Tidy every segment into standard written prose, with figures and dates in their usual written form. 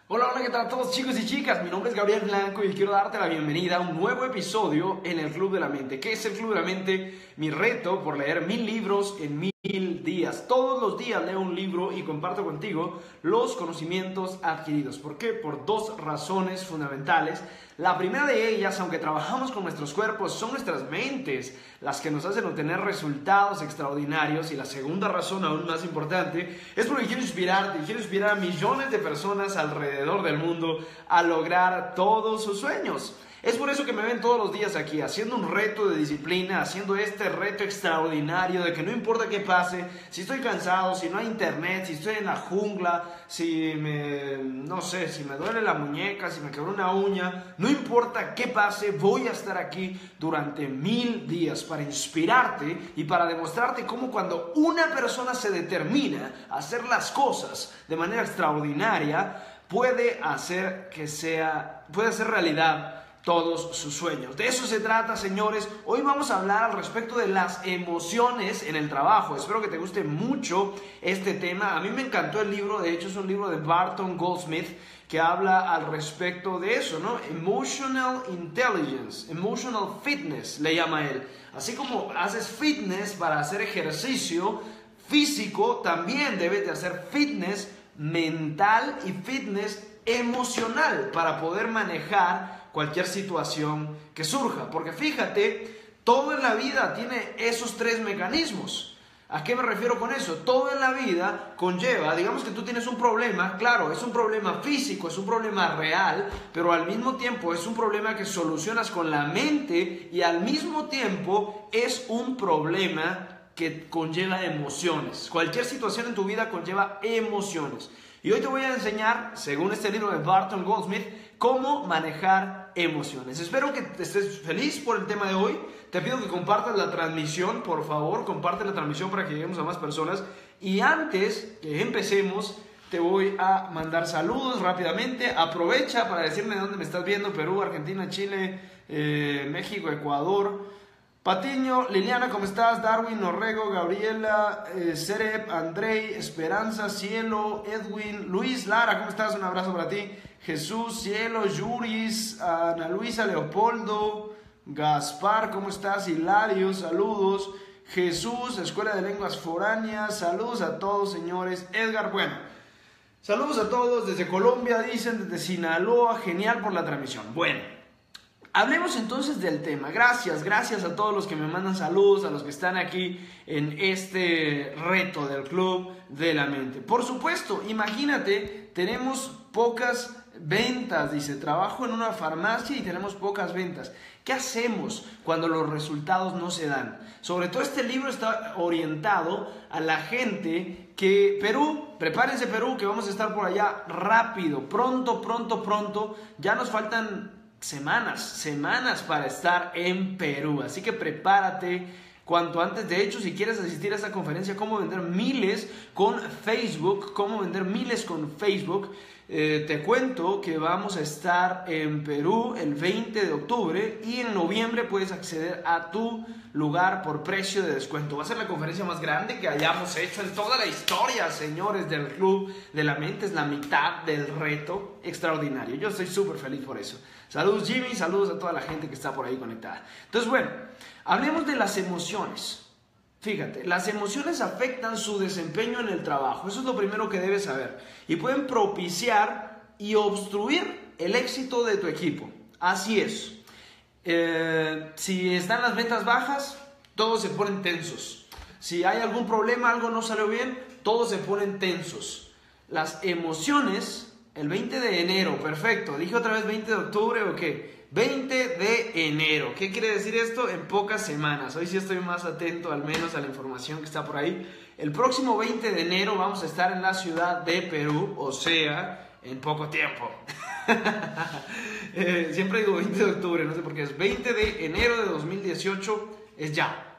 Hola, hola, ¿qué tal a todos chicos y chicas? Mi nombre es Gabriel Blanco y quiero darte la bienvenida a un nuevo episodio en el Club de la Mente. ¿Qué es el Club de la Mente? Mi reto por leer 1000 libros en 1000 días. Todos los días leo un libro y comparto contigo los conocimientos adquiridos. ¿Por qué? Por dos razones fundamentales. La primera de ellas, aunque trabajamos con nuestros cuerpos, son nuestras mentes las que nos hacen obtener resultados extraordinarios. Y la segunda razón, aún más importante, es porque quiero inspirarte y quiero inspirar a millones de personas alrededor del mundo a lograr todos sus sueños. Es por eso que me ven todos los días aquí, haciendo un reto de disciplina, haciendo este reto extraordinario de que no importa qué pase, si estoy cansado, si no hay internet, si estoy en la jungla, si me duele la muñeca, si me quebró una uña, no importa qué pase, voy a estar aquí durante 1000 días para inspirarte y para demostrarte cómo cuando una persona se determina a hacer las cosas de manera extraordinaria, puede hacer realidad todos sus sueños. De eso se trata, señores. Hoy vamos a hablar al respecto de las emociones en el trabajo. Espero que te guste mucho este tema. A mí me encantó el libro, de hecho es un libro de Barton Goldsmith que habla al respecto de eso, ¿no? Emotional Intelligence, Emotional Fitness le llama él. Así como haces fitness para hacer ejercicio físico, también debes de hacer fitness mental y fitness emocional para poder manejar cualquier situación que surja. Porque fíjate, todo en la vida tiene esos tres mecanismos. ¿A qué me refiero con eso? Todo en la vida conlleva, digamos que tú tienes un problema, claro, es un problema físico, es un problema real, pero al mismo tiempo es un problema que solucionas con la mente y al mismo tiempo es un problema que conlleva emociones. Cualquier situación en tu vida conlleva emociones. Y hoy te voy a enseñar, según este libro de Barton Goldsmith, cómo manejar emociones. Espero que estés feliz por el tema de hoy. Te pido que compartas la transmisión, por favor, comparte la transmisión para que lleguemos a más personas. Y antes que empecemos, te voy a mandar saludos rápidamente. Aprovecha para decirme de dónde me estás viendo: Perú, Argentina, Chile, México, Ecuador. Patiño, Liliana, ¿cómo estás? Darwin, Norrego, Gabriela, Serep, Andrei, Esperanza, Cielo, Edwin, Luis, Lara, ¿cómo estás? Un abrazo para ti. Jesús, Cielo, Yuris, Ana Luisa, Leopoldo, Gaspar, ¿cómo estás? Hilario, saludos. Jesús, Escuela de Lenguas Foráneas, saludos a todos, señores. Edgar, bueno, saludos a todos desde Colombia, dicen, desde Sinaloa, genial por la transmisión. Bueno. Hablemos entonces del tema. Gracias a todos los que me mandan saludos, a los que están aquí en este reto del Club de la Mente. Por supuesto, imagínate, tenemos pocas ventas, dice, trabajo en una farmacia y tenemos pocas ventas. ¿Qué hacemos cuando los resultados no se dan? Sobre todo este libro está orientado a la gente que, Perú, prepárense Perú, que vamos a estar por allá rápido, pronto, ya nos faltan semanas para estar en Perú, así que prepárate cuanto antes. De hecho, si quieres asistir a esta conferencia, cómo vender miles con Facebook, te cuento que vamos a estar en Perú el 20 de octubre y en noviembre puedes acceder a tu lugar por precio de descuento. Va a ser la conferencia más grande que hayamos hecho en toda la historia, señores, del Club de la Mente. Es la mitad del reto extraordinario. Yo estoy súper feliz por eso. Saludos Jimmy, saludos a toda la gente que está por ahí conectada. Entonces, bueno, hablemos de las emociones. Fíjate, las emociones afectan su desempeño en el trabajo. Eso es lo primero que debes saber. Y pueden propiciar y obstruir el éxito de tu equipo. Así es. Si están las ventas bajas, todos se ponen tensos. Si hay algún problema, algo no salió bien, todos se ponen tensos. Las emociones, el 20 de enero, perfecto. Dije otra vez 20 de octubre, ¿o qué? 20 de enero. ¿Qué quiere decir esto? En pocas semanas. Hoy sí estoy más atento al menos a la información que está por ahí. El próximo 20 de enero vamos a estar en la ciudad de Perú, o sea, en poco tiempo. Siempre digo 20 de octubre, no sé por qué. Es 20 de enero de 2018, es ya.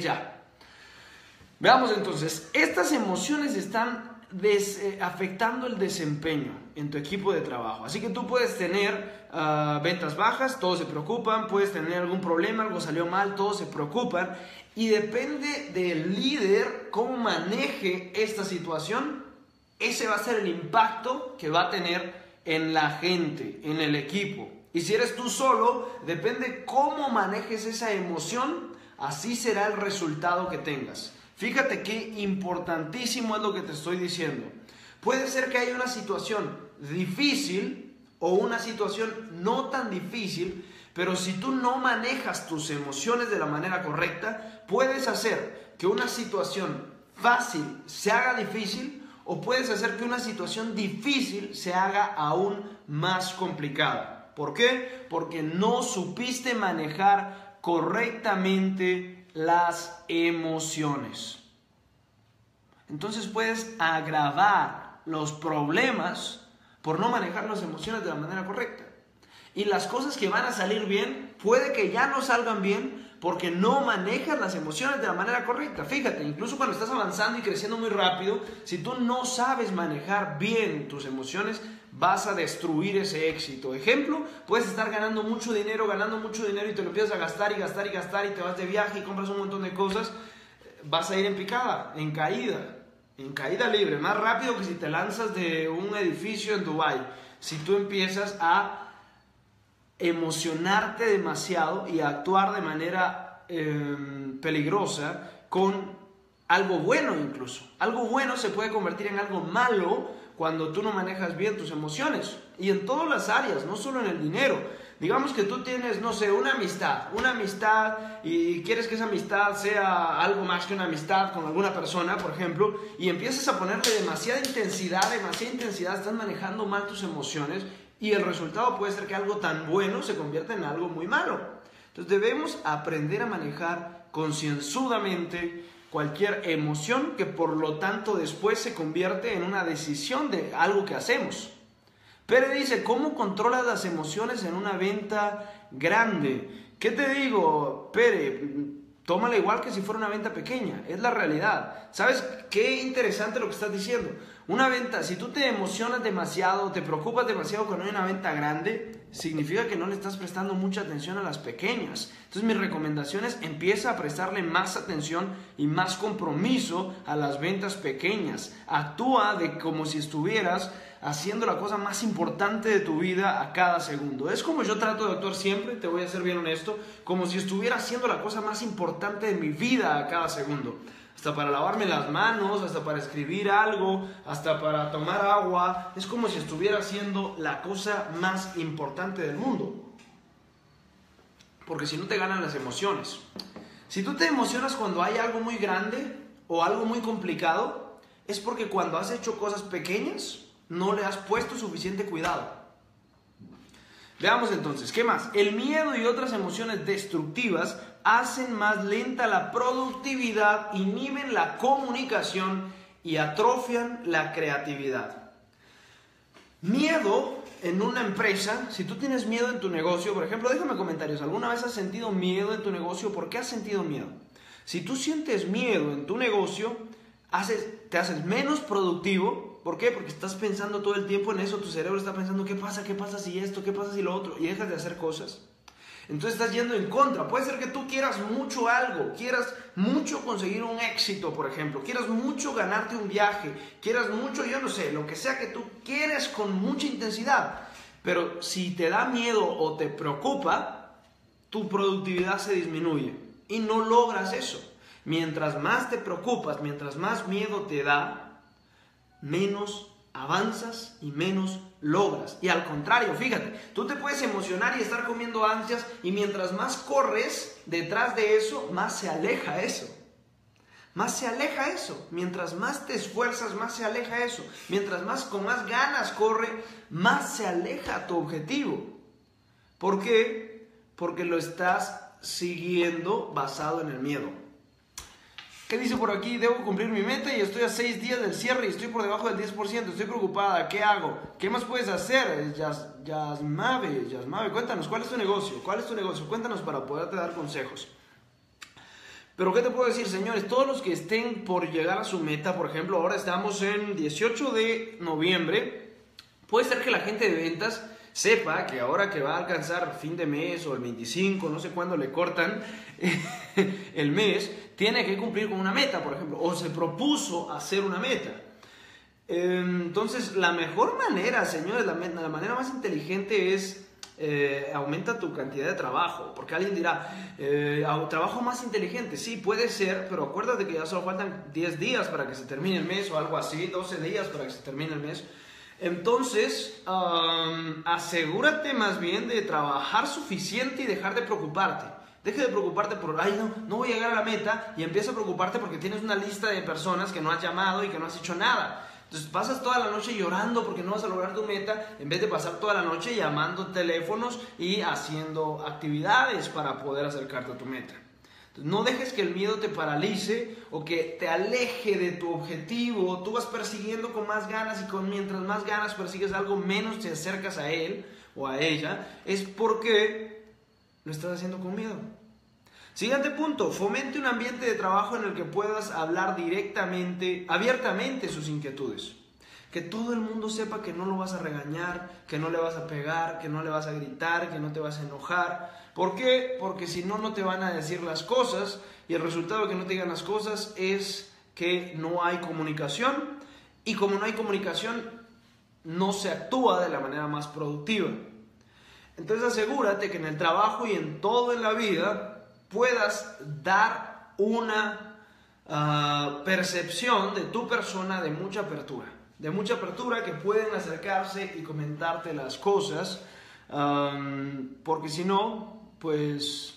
Veamos entonces, estas emociones están afectando el desempeño en tu equipo de trabajo. Así que tú puedes tener ventas bajas, todos se preocupan, puedes tener algún problema, algo salió mal, todos se preocupan, y depende del líder cómo maneje esta situación, ese va a ser el impacto que va a tener en la gente, en el equipo. Y si eres tú solo, depende cómo manejes esa emoción, así será el resultado que tengas. Fíjate qué importantísimo es lo que te estoy diciendo. Puede ser que haya una situación difícil o una situación no tan difícil, pero si tú no manejas tus emociones de la manera correcta, puedes hacer que una situación fácil se haga difícil o puedes hacer que una situación difícil se haga aún más complicada. ¿Por qué? Porque no supiste manejar correctamente las emociones. Entonces puedes agravar los problemas por no manejar las emociones de la manera correcta. Y las cosas que van a salir bien, puede que ya no salgan bien porque no manejas las emociones de la manera correcta. Fíjate, incluso cuando estás avanzando y creciendo muy rápido, si tú no sabes manejar bien tus emociones, vas a destruir ese éxito. Ejemplo, puedes estar ganando mucho dinero y te lo empiezas a gastar y gastar y gastar y te vas de viaje y compras un montón de cosas. Vas a ir en picada, en caída libre, más rápido que si te lanzas de un edificio en Dubái. Si tú empiezas a emocionarte demasiado y a actuar de manera peligrosa con algo bueno incluso. Algo bueno se puede convertir en algo malo cuando tú no manejas bien tus emociones. Y en todas las áreas, no solo en el dinero. Digamos que tú tienes, no sé, una amistad y quieres que esa amistad sea algo más que una amistad con alguna persona, por ejemplo, y empiezas a ponerle demasiada intensidad, estás manejando mal tus emociones y el resultado puede ser que algo tan bueno se convierta en algo muy malo. Entonces debemos aprender a manejar concienzudamente cualquier emoción que por lo tanto después se convierte en una decisión de algo que hacemos. Pere dice, ¿cómo controlas las emociones en una venta grande? ¿Qué te digo, Pere? Tómala igual que si fuera una venta pequeña, es la realidad. ¿Sabes qué interesante lo que estás diciendo? Una venta, si tú te emocionas demasiado, te preocupas demasiado cuando hay una venta grande, significa que no le estás prestando mucha atención a las pequeñas. Entonces mi recomendación es empieza a prestarle más atención y más compromiso a las ventas pequeñas. Actúa como si estuvieras haciendo la cosa más importante de tu vida a cada segundo. Es como yo trato de actuar siempre, te voy a ser bien honesto, como si estuviera haciendo la cosa más importante de mi vida a cada segundo. Hasta para lavarme las manos, hasta para escribir algo, hasta para tomar agua. Es como si estuviera haciendo la cosa más importante del mundo. Porque si no te ganan las emociones. Si tú te emocionas cuando hay algo muy grande o algo muy complicado, es porque cuando has hecho cosas pequeñas, no le has puesto suficiente cuidado. Veamos entonces, ¿qué más? El miedo y otras emociones destructivas hacen más lenta la productividad, inhiben la comunicación y atrofian la creatividad. Miedo en una empresa, si tú tienes miedo en tu negocio, por ejemplo, déjame comentarios, ¿alguna vez has sentido miedo en tu negocio? ¿Por qué has sentido miedo? Si tú sientes miedo en tu negocio, te haces menos productivo. ¿Por qué? Porque estás pensando todo el tiempo en eso, tu cerebro está pensando ¿qué pasa si esto? ¿Qué pasa si lo otro? Y dejas de hacer cosas. Entonces estás yendo en contra. Puede ser que tú quieras mucho algo, quieras mucho conseguir un éxito, por ejemplo, quieras mucho ganarte un viaje, quieras mucho, yo no sé, lo que sea que tú quieres con mucha intensidad. Pero si te da miedo o te preocupa, tu productividad se disminuye y no logras eso. Mientras más te preocupas, mientras más miedo te da, menos avanzas y menos logras. Y al contrario, fíjate, tú te puedes emocionar y estar comiendo ansias y mientras más corres detrás de eso, más se aleja eso. Más se aleja eso. Mientras más te esfuerzas, más se aleja eso. Mientras más con más ganas corre, más se aleja tu objetivo. ¿Por qué? Porque lo estás siguiendo basado en el miedo. ¿Qué dice por aquí? Debo cumplir mi meta y estoy a 6 días del cierre y estoy por debajo del 10%. Estoy preocupada. ¿Qué hago? ¿Qué más puedes hacer? Yasmave, cuéntanos, ¿cuál es tu negocio? Cuéntanos para poderte dar consejos. Pero ¿qué te puedo decir, señores? Todos los que estén por llegar a su meta, por ejemplo, ahora estamos en 18 de noviembre, puede ser que la gente de ventas sepa que ahora que va a alcanzar fin de mes o el 25, no sé cuándo le cortan el mes, tiene que cumplir con una meta, por ejemplo, o se propuso hacer una meta. Entonces, la mejor manera, señores, la manera más inteligente es aumenta tu cantidad de trabajo. Porque alguien dirá, trabajo más inteligente. Sí, puede ser, pero acuérdate que ya solo faltan 10 días para que se termine el mes o algo así, 12 días para que se termine el mes. Entonces, asegúrate más bien de trabajar suficiente y dejar de preocuparte. Deje de preocuparte por, ay, no voy a llegar a la meta, y empieza a preocuparte porque tienes una lista de personas que no has llamado y que no has hecho nada. Entonces pasas toda la noche llorando porque no vas a lograr tu meta, en vez de pasar toda la noche llamando teléfonos y haciendo actividades para poder acercarte a tu meta. Entonces, no dejes que el miedo te paralice o que te aleje de tu objetivo. Tú vas persiguiendo con más ganas, y mientras más ganas persigues algo, menos te acercas a él o a ella. Es porque lo estás haciendo con miedo. Siguiente punto, fomente un ambiente de trabajo en el que puedas hablar directamente, abiertamente sus inquietudes. Que todo el mundo sepa que no lo vas a regañar, que no le vas a pegar, que no le vas a gritar, que no te vas a enojar. ¿Por qué? Porque si no, no te van a decir las cosas, y el resultado de que no te digan las cosas es que no hay comunicación, y como no hay comunicación, no se actúa de la manera más productiva. Entonces asegúrate que en el trabajo y en todo en la vida puedas dar una percepción de tu persona de mucha apertura, que pueden acercarse y comentarte las cosas, porque si no, pues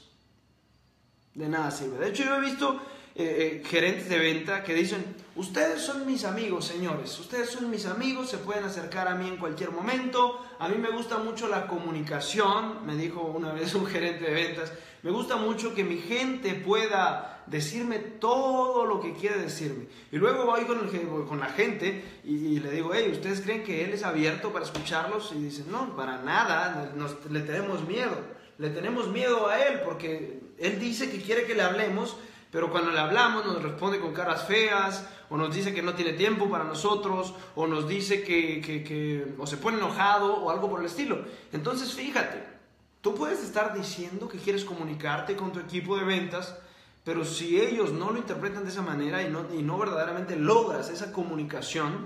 de nada sirve. De hecho, yo he visto gerentes de venta que dicen, ustedes son mis amigos, señores, ustedes son mis amigos, se pueden acercar a mí en cualquier momento, a mí me gusta mucho la comunicación, me dijo una vez un gerente de ventas, me gusta mucho que mi gente pueda decirme todo lo que quiere decirme. Y luego voy con la gente y le digo, hey, ¿ustedes creen que él es abierto para escucharlos? Y dicen, no, para nada, le tenemos miedo. Le tenemos miedo a él porque él dice que quiere que le hablemos, pero cuando le hablamos nos responde con caras feas, o nos dice que no tiene tiempo para nosotros, o nos dice o se pone enojado o algo por el estilo. Entonces fíjate, tú puedes estar diciendo que quieres comunicarte con tu equipo de ventas, pero si ellos no lo interpretan de esa manera y no verdaderamente logras esa comunicación,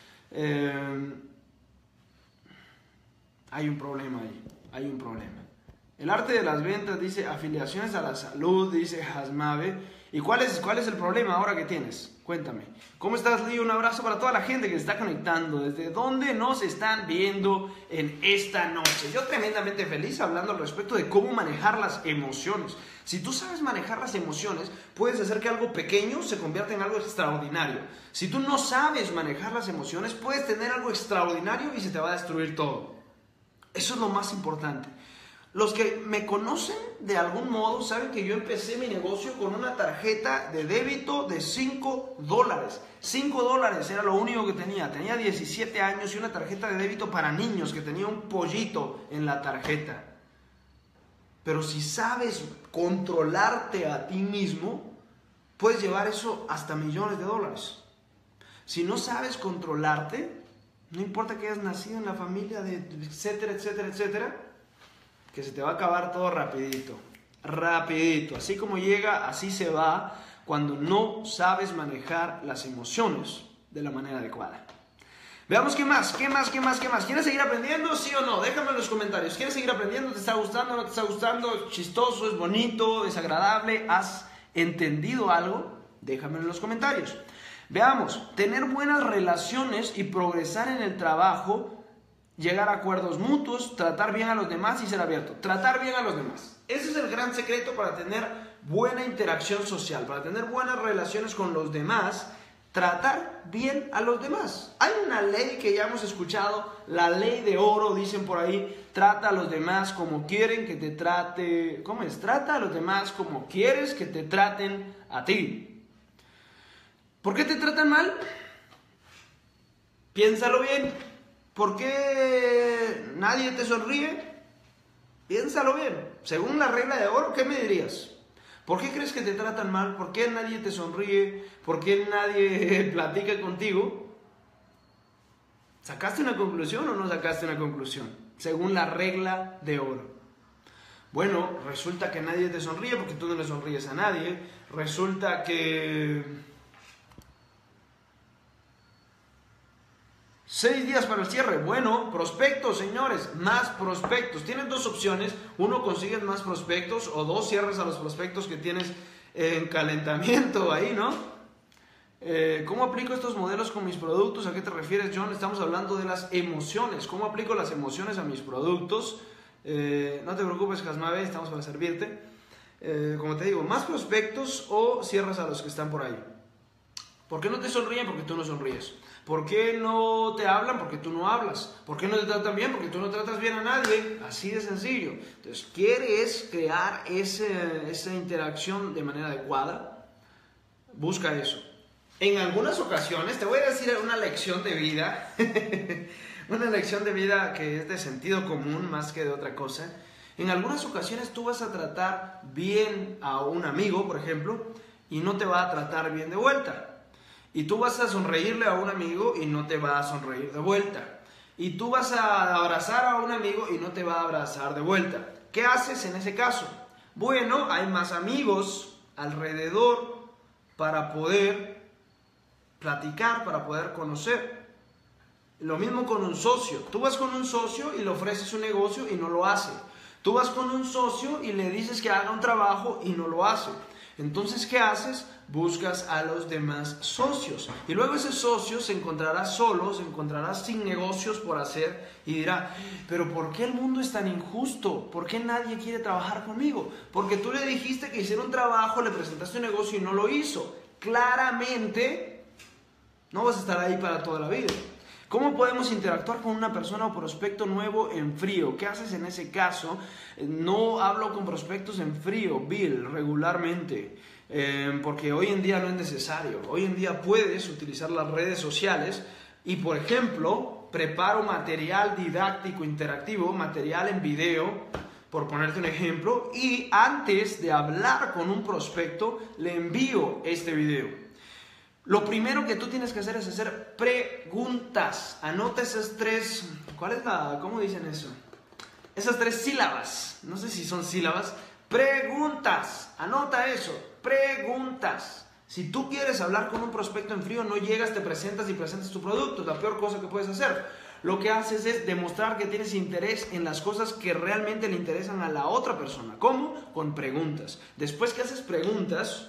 hay un problema ahí, hay un problema. El arte de las ventas dice afiliaciones a la salud, dice Hasmabe. ¿Y cuál es el problema ahora que tienes? Cuéntame. ¿Cómo estás, Lee? Un abrazo para toda la gente que se está conectando. ¿Desde dónde nos están viendo en esta noche? Yo tremendamente feliz hablando al respecto de cómo manejar las emociones. Si tú sabes manejar las emociones, puedes hacer que algo pequeño se convierta en algo extraordinario. Si tú no sabes manejar las emociones, puedes tener algo extraordinario y se te va a destruir todo. Eso es lo más importante. Los que me conocen de algún modo saben que yo empecé mi negocio con una tarjeta de débito de $5. $5 era lo único que tenía. Tenía 17 años y una tarjeta de débito para niños que tenía un pollito en la tarjeta. Pero si sabes controlarte a ti mismo, puedes llevar eso hasta millones de dólares. Si no sabes controlarte, no importa que hayas nacido en la familia de etcétera, etcétera, etcétera, que se te va a acabar todo rapidito, rapidito. Así como llega, así se va cuando no sabes manejar las emociones de la manera adecuada. Veamos qué más. ¿Quieres seguir aprendiendo? ¿Sí o no? Déjame en los comentarios. ¿Quieres seguir aprendiendo? ¿Te está gustando? ¿No te está gustando? ¿Es chistoso? ¿Es bonito? ¿Es agradable? ¿Has entendido algo? Déjame en los comentarios. Veamos. Tener buenas relaciones y progresar en el trabajo, llegar a acuerdos mutuos, tratar bien a los demás y ser abierto. Tratar bien a los demás. Ese es el gran secreto para tener buena interacción social, para tener buenas relaciones con los demás. Tratar bien a los demás. Hay una ley que ya hemos escuchado, la ley de oro, dicen por ahí. Trata a los demás como quieren que te trate. ¿Cómo es? Trata a los demás como quieres que te traten a ti. ¿Por qué te tratan mal? Piénsalo bien. ¿Por qué nadie te sonríe? Piénsalo bien. Según la regla de oro, ¿qué me dirías? ¿Por qué crees que te tratan mal? ¿Por qué nadie te sonríe? ¿Por qué nadie platica contigo? ¿Sacaste una conclusión o no sacaste una conclusión? Según la regla de oro. Bueno, resulta que nadie te sonríe porque tú no le sonríes a nadie. Resulta que 6 días para el cierre. Bueno, prospectos, señores, más prospectos. Tienes dos opciones. Uno, consigues más prospectos, o dos, cierres a los prospectos que tienes en calentamiento ahí, ¿no? ¿Cómo aplico estos modelos con mis productos? ¿A qué te refieres, John? Estamos hablando de las emociones. ¿Cómo aplico las emociones a mis productos? No te preocupes, Jasmave, estamos para servirte. Como te digo, más prospectos o cierras a los que están por ahí. ¿Por qué no te sonríen? Porque tú no sonríes. ¿Por qué no te hablan? Porque tú no hablas. ¿Por qué no te tratan bien? Porque tú no tratas bien a nadie. Así de sencillo. Entonces, ¿quieres crear esa interacción de manera adecuada? Busca eso. En algunas ocasiones, te voy a decir una lección de vida, una lección de vida que es de sentido común más que de otra cosa. En algunas ocasiones tú vas a tratar bien a un amigo, por ejemplo, y no te va a tratar bien de vuelta. Y tú vas a sonreírle a un amigo y no te va a sonreír de vuelta. Y tú vas a abrazar a un amigo y no te va a abrazar de vuelta. ¿Qué haces en ese caso? Bueno, hay más amigos alrededor para poder platicar, para poder conocer. Lo mismo con un socio. Tú vas con un socio y le ofreces un negocio y no lo hace. Tú vas con un socio y le dices que haga un trabajo y no lo hace. Entonces, ¿qué haces? Buscas a los demás socios. Y luego ese socio se encontrará solo, se encontrará sin negocios por hacer y dirá, pero ¿por qué el mundo es tan injusto? ¿Por qué nadie quiere trabajar conmigo? Porque tú le dijiste que hiciera un trabajo, le presentaste un negocio y no lo hizo. Claramente, no vas a estar ahí para toda la vida. ¿Cómo podemos interactuar con una persona o prospecto nuevo en frío? ¿Qué haces en ese caso? No hablo con prospectos en frío, Bill, regularmente, porque hoy en día no es necesario. Hoy en día puedes utilizar las redes sociales y, por ejemplo, preparo material didáctico interactivo, material en video, por ponerte un ejemplo, y antes de hablar con un prospecto, le envío este video. Lo primero que tú tienes que hacer es hacer preguntas. Anota esas tres, ¿cómo dicen eso? Esas tres sílabas, no sé si son sílabas. Preguntas, anota eso, preguntas. Si tú quieres hablar con un prospecto en frío, no llegas, te presentas y presentas tu producto. Es la peor cosa que puedes hacer. Lo que haces es demostrar que tienes interés en las cosas que realmente le interesan a la otra persona. ¿Cómo? Con preguntas. Después que haces preguntas,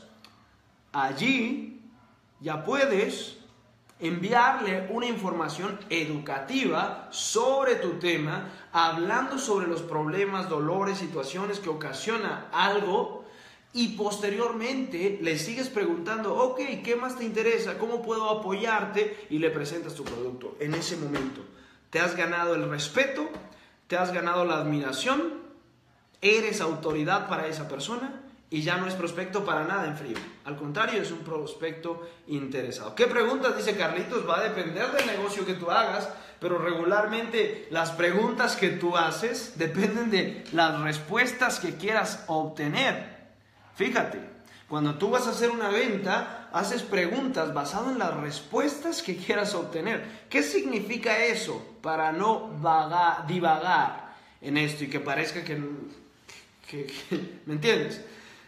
allí ya puedes enviarle una información educativa sobre tu tema, hablando sobre los problemas, dolores, situaciones que ocasiona algo, y posteriormente le sigues preguntando, ok, ¿qué más te interesa? ¿Cómo puedo apoyarte? Y le presentas tu producto. En ese momento te has ganado el respeto, te has ganado la admiración, eres autoridad para esa persona, y ya no es prospecto para nada en frío. Al contrario, es un prospecto interesado. ¿Qué preguntas? Dice Carlitos. Va a depender del negocio que tú hagas, pero regularmente las preguntas que tú haces dependen de las respuestas que quieras obtener. Fíjate, cuando tú vas a hacer una venta, haces preguntas basado en las respuestas que quieras obtener. ¿Qué significa eso? Para no divagar en esto y que parezca que ¿me entiendes?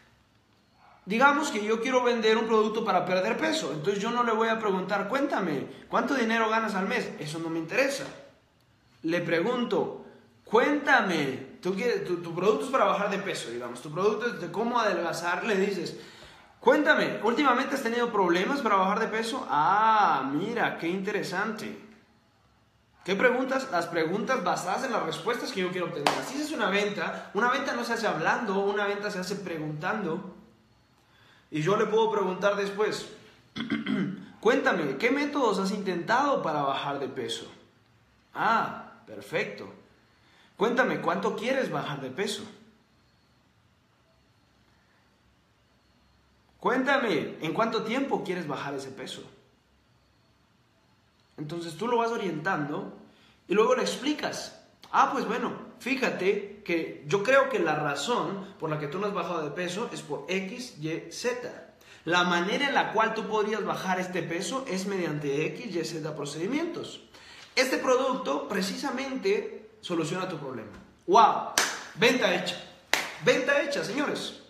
Digamos que yo quiero vender un producto para perder peso, entonces yo no le voy a preguntar, cuéntame, ¿cuánto dinero ganas al mes? Eso no me interesa. Le pregunto, cuéntame, tu producto es para bajar de peso, digamos, tu producto es de cómo adelgazar, le dices, cuéntame, ¿últimamente has tenido problemas para bajar de peso? Ah, mira, qué interesante. ¿Qué preguntas? Las preguntas basadas en las respuestas que yo quiero obtener. Así es una venta no se hace hablando, una venta se hace preguntando. Y yo le puedo preguntar después, cuéntame, ¿qué métodos has intentado para bajar de peso? Ah, perfecto. Cuéntame, ¿cuánto quieres bajar de peso? Cuéntame, ¿en cuánto tiempo quieres bajar ese peso? Entonces tú lo vas orientando y luego le explicas. Ah, pues bueno, fíjate que yo creo que la razón por la que tú no has bajado de peso es por X, Y, Z. La manera en la cual tú podrías bajar este peso es mediante X, Y, Z procedimientos. Este producto precisamente soluciona tu problema. ¡Wow! Venta hecha. Venta hecha, señores.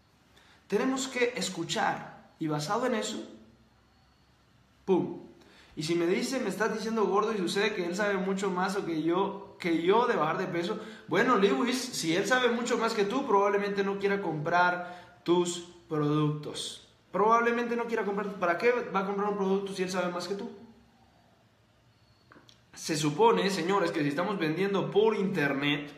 Tenemos que escuchar y basado en eso, ¡pum! Y si me estás diciendo gordo y sucede que él sabe mucho más o que yo de bajar de peso, bueno, Lewis, si él sabe mucho más que tú, probablemente no quiera comprar tus productos. Probablemente no quiera comprar. ¿Para qué va a comprar un producto si él sabe más que tú? Se supone, señores, que si estamos vendiendo por internet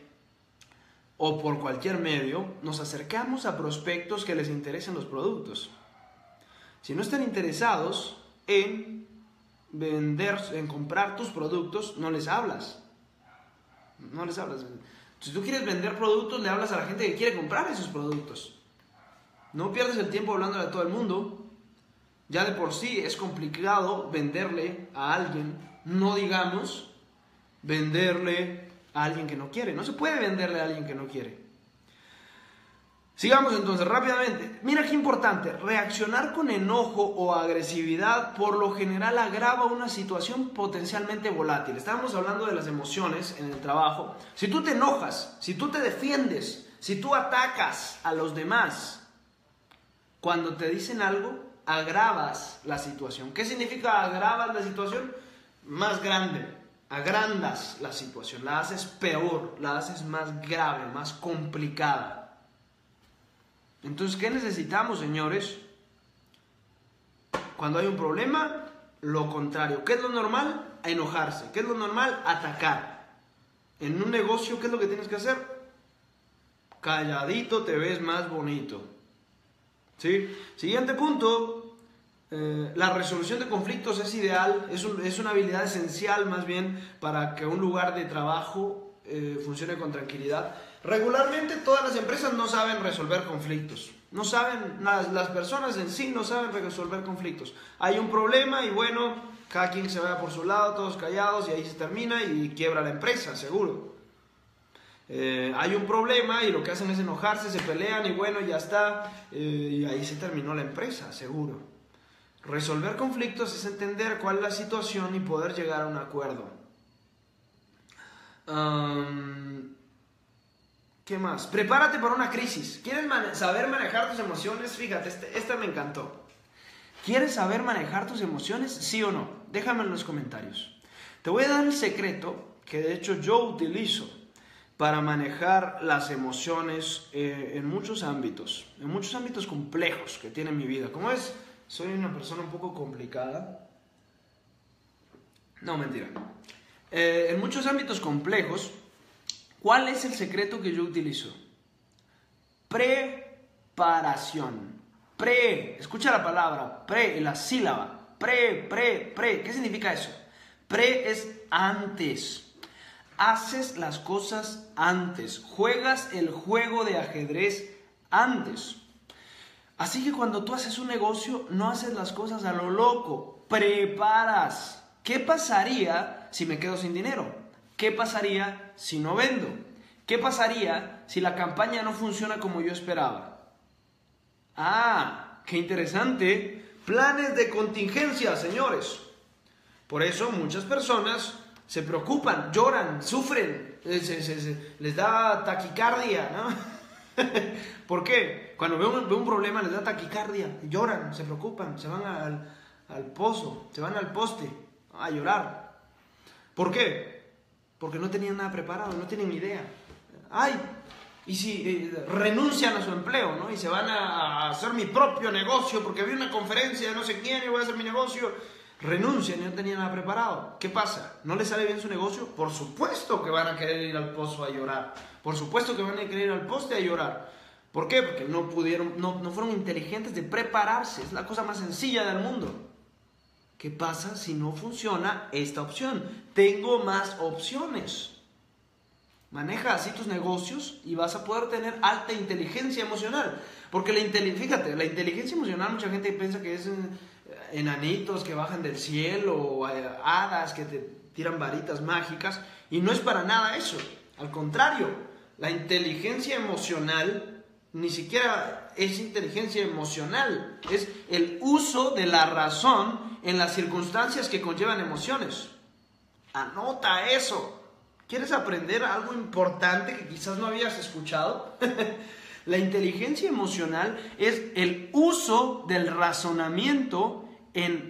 o por cualquier medio, nos acercamos a prospectos que les interesen los productos. Si no están interesados en vender, en comprar tus productos, no les hablas. No les hablas. Si tú quieres vender productos, le hablas a la gente que quiere comprar esos productos. No pierdes el tiempo hablándole a todo el mundo. Ya de por sí es complicado venderle a alguien, no digamos venderle a alguien que no quiere. No se puede venderle a alguien que no quiere. Sigamos entonces rápidamente. Mira qué importante, reaccionar con enojo o agresividad por lo general agrava una situación potencialmente volátil. Estábamos hablando de las emociones en el trabajo. Si tú te enojas, si tú te defiendes, si tú atacas a los demás, cuando te dicen algo, agravas la situación. ¿Qué significa agravas la situación? Más grande, agrandas la situación, la haces peor, la haces más grave, más complicada. Entonces, ¿qué necesitamos, señores? Cuando hay un problema, lo contrario. ¿Qué es lo normal? Enojarse. ¿Qué es lo normal? Atacar. En un negocio, ¿qué es lo que tienes que hacer? Calladito te ves más bonito. ¿Sí? Siguiente punto. La resolución de conflictos es ideal. Es una habilidad esencial, más bien, para que un lugar de trabajo funcione con tranquilidad. Regularmente todas las empresas no saben resolver conflictos. No saben, las personas en sí no saben resolver conflictos. Hay un problema y bueno, cada quien se vaya por su lado, todos callados y ahí se termina y quiebra la empresa, seguro. Hay un problema y lo que hacen es enojarse, se pelean y bueno, ya está. Y ahí se terminó la empresa, seguro. Resolver conflictos es entender cuál es la situación y poder llegar a un acuerdo. ¿Qué más? Prepárate para una crisis. ¿Quieres saber manejar tus emociones? Fíjate, esta me encantó. ¿Quieres saber manejar tus emociones? ¿Sí o no? Déjame en los comentarios. Te voy a dar el secreto que de hecho yo utilizo para manejar las emociones en muchos ámbitos complejos que tiene mi vida. ¿Cómo es? Soy una persona un poco complicada. No, mentira. En muchos ámbitos complejos, ¿cuál es el secreto que yo utilizo? Preparación. Escucha la palabra, la sílaba. ¿Qué significa eso? Es antes. Haces las cosas antes. Juegas el juego de ajedrez antes. Así que cuando tú haces un negocio, no haces las cosas a lo loco. Preparas. ¿Qué pasaría si me quedo sin dinero? ¿Qué pasaría si no vendo? ¿Qué pasaría si la campaña no funciona como yo esperaba? ¡Ah! ¡Qué interesante! Planes de contingencia, señores. Por eso muchas personas se preocupan, lloran, sufren, les da taquicardia, ¿no? ¿Por qué? Cuando ven un problema les da taquicardia, lloran, se preocupan, se van al pozo, se van al poste a llorar. ¿Por qué? Porque no tenían nada preparado, no tienen idea. Ay, y si renuncian a su empleo, ¿no? Y se van a hacer mi propio negocio porque vi una conferencia de no sé quién y voy a hacer mi negocio. Renuncian y no tenían nada preparado. ¿Qué pasa? ¿No les sale bien su negocio? Por supuesto que van a querer ir al pozo a llorar. Por supuesto que van a querer ir al poste a llorar. ¿Por qué? Porque no fueron inteligentes de prepararse. Es la cosa más sencilla del mundo. ¿Qué pasa si no funciona esta opción? Tengo más opciones. Maneja así tus negocios y vas a poder tener alta inteligencia emocional. Porque fíjate, la inteligencia emocional, mucha gente piensa que es enanitos que bajan del cielo o hadas que te tiran varitas mágicas. Y no es para nada eso. Al contrario, la inteligencia emocional ni siquiera es inteligencia emocional. Es el uso de la razón en las circunstancias que conllevan emociones. Anota eso. ¿Quieres aprender algo importante que quizás no habías escuchado? La inteligencia emocional es el uso del razonamiento en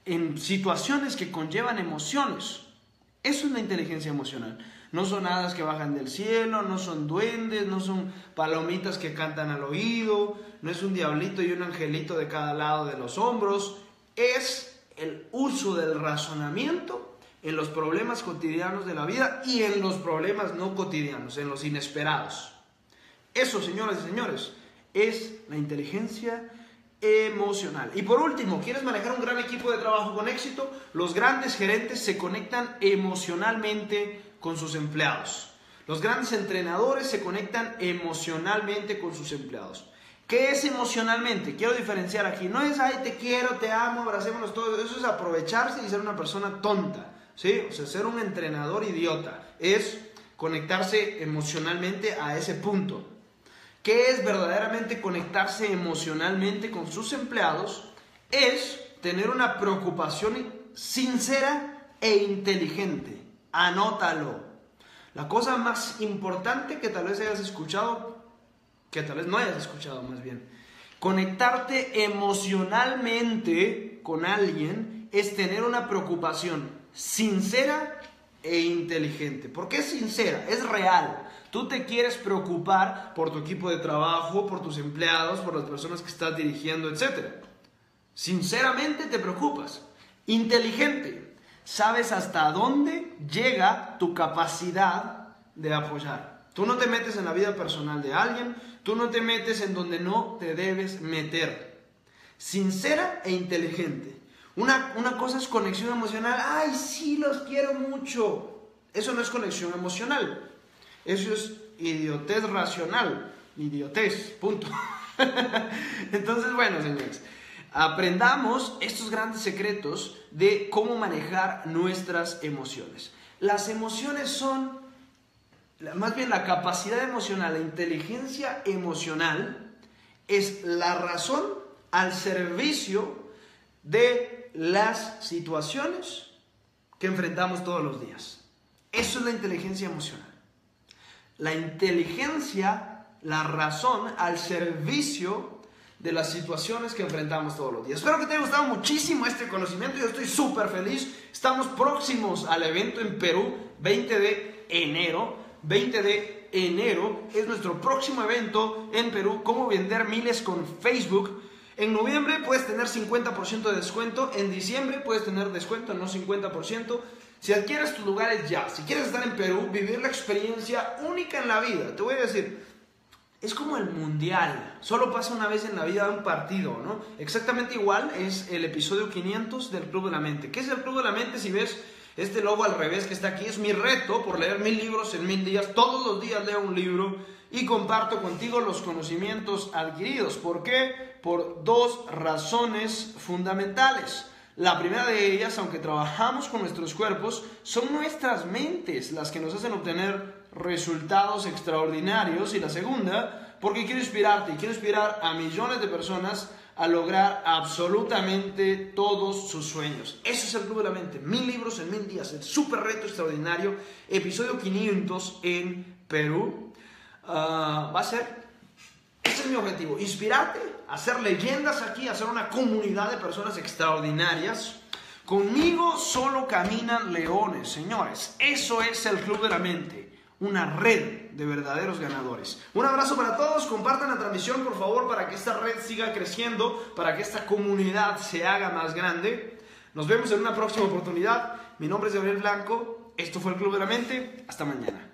en situaciones que conllevan emociones. Eso es la inteligencia emocional. No son hadas que bajan del cielo, no son duendes, no son palomitas que cantan al oído, no es un diablito y un angelito de cada lado de los hombros. Es el uso del razonamiento en los problemas cotidianos de la vida y en los problemas no cotidianos, en los inesperados. Eso, señoras y señores, es la inteligencia emocional. Y por último, ¿quieres manejar un gran equipo de trabajo con éxito? Los grandes gerentes se conectan emocionalmente con sus empleados. Los grandes entrenadores se conectan emocionalmente con sus empleados. ¿Qué es emocionalmente? Quiero diferenciar aquí. No es, ay, te quiero, te amo, abracémonos todos. Eso es aprovecharse y ser una persona tonta, ¿sí? O sea, ser un entrenador idiota. Es conectarse emocionalmente a ese punto. ¿Qué es verdaderamente conectarse emocionalmente con sus empleados? Es tener una preocupación sincera e inteligente. Anótalo. La cosa más importante que tal vez hayas escuchado, que tal vez no hayas escuchado más bien, conectarte emocionalmente con alguien es tener una preocupación sincera e inteligente. ¿Por qué es sincera? Es real. Tú te quieres preocupar por tu equipo de trabajo, por tus empleados, por las personas que estás dirigiendo, etc. Sinceramente te preocupas. Inteligente. Sabes hasta dónde llega tu capacidad de apoyar. Tú no te metes en la vida personal de alguien, tú no te metes en donde no te debes meter. Sincera e inteligente. Una cosa es conexión emocional. ¡Ay, sí, los quiero mucho! Eso no es conexión emocional. Eso es idiotez racional. Idiotez, punto. Entonces, bueno, señores, aprendamos estos grandes secretos de cómo manejar nuestras emociones. Las emociones son, más bien la capacidad emocional, la inteligencia emocional es la razón al servicio de las situaciones que enfrentamos todos los días. Eso es la inteligencia emocional. La inteligencia, la razón al servicio de las situaciones que enfrentamos todos los días. Espero que te haya gustado muchísimo este conocimiento. Yo estoy súper feliz. Estamos próximos al evento en Perú, 20 de enero. 20 de enero es nuestro próximo evento en Perú. Cómo vender miles con Facebook. En noviembre puedes tener 50% de descuento. En diciembre puedes tener descuento, no 50%. Si adquieres tus lugares ya, si quieres estar en Perú, vivir la experiencia única en la vida, te voy a decir, es como el mundial, solo pasa una vez en la vida un partido, ¿no? Exactamente igual es el episodio 500 del Club de la Mente. ¿Qué es el Club de la Mente? Si ves este logo al revés que está aquí, es mi reto por leer 1000 libros en 1000 días. Todos los días leo un libro y comparto contigo los conocimientos adquiridos. ¿Por qué? Por dos razones fundamentales. La primera de ellas, aunque trabajamos con nuestros cuerpos, son nuestras mentes las que nos hacen obtener resultados extraordinarios. Y la segunda, porque quiero inspirarte y quiero inspirar a millones de personas a lograr absolutamente todos sus sueños. Eso es el Club de la Mente. 1000 libros en 1000 días. El super reto extraordinario. Episodio 500 en Perú. Va a ser... Ese es mi objetivo, inspirarte, hacer leyendas aquí, hacer una comunidad de personas extraordinarias. Conmigo solo caminan leones, señores. Eso es el Club de la Mente, una red de verdaderos ganadores. Un abrazo para todos, compartan la transmisión por favor para que esta red siga creciendo, para que esta comunidad se haga más grande. Nos vemos en una próxima oportunidad. Mi nombre es Gabriel Blanco, esto fue el Club de la Mente, hasta mañana.